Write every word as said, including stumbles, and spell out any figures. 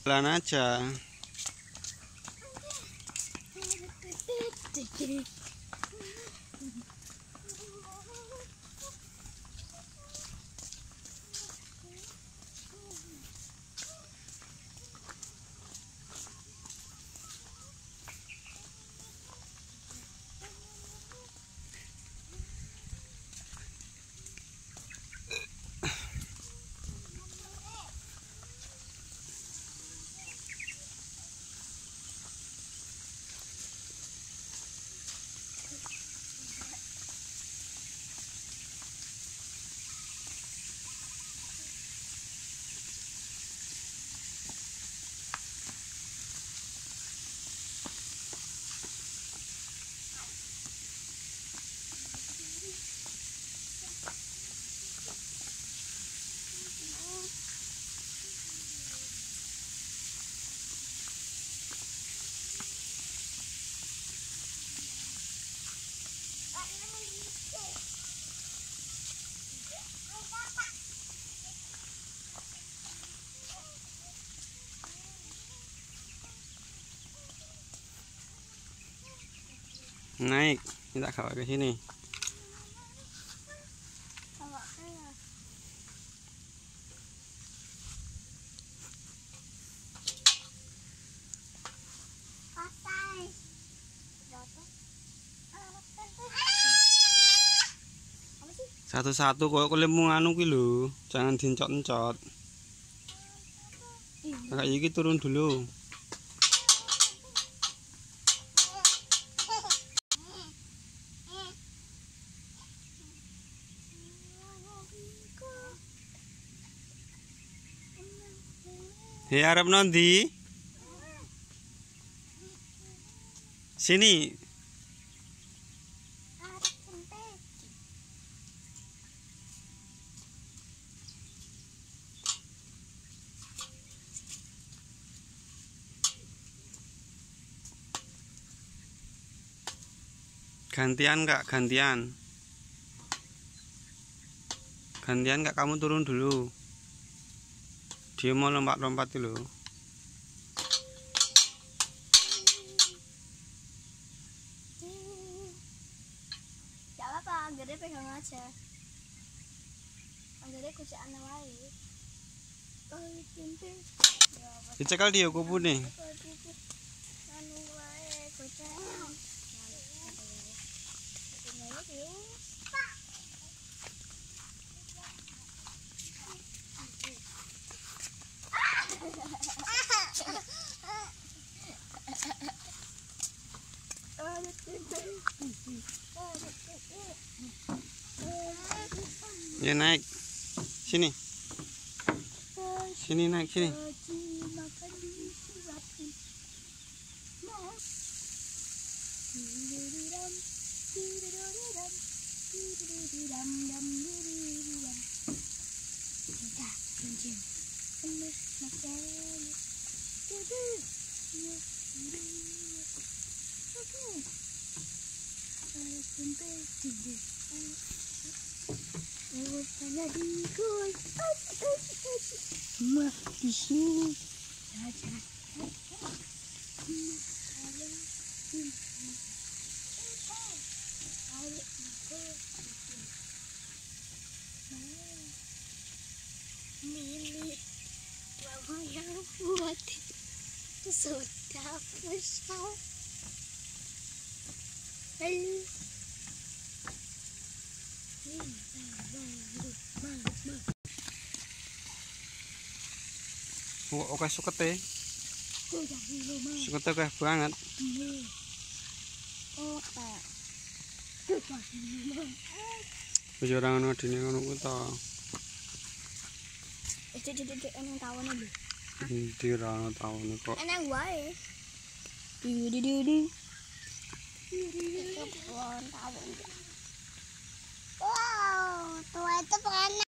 Jalan aja. Naik, kita bawa ke sini. Satu-satu kok kelemu anu ki lho, jangan diencot-encot. Kakak iki turun dulu. Hei, arep nondi? Sini. Gantian Kak, gantian. Gantian Kak, kamu turun dulu. Dia mau lompat-lompat dulu. Gak apa-apa, Gede pegang aja. Gede kucaan wae. Dicekal dia kupune. Anu wae kucaan. Ya naik. Sini. Sini naik sini. Di sini saja. Milik mama yang buat itu sudah besar. Halo. Oh, oke sukete. Sukete oke banget. Oke. Wis ora ngono dene ngono ku to. Wis didek eneng tawone lho. Endi ora ono tawone kok. Eneng wae. Di di di di. Kebon tawon. Wow, tuh.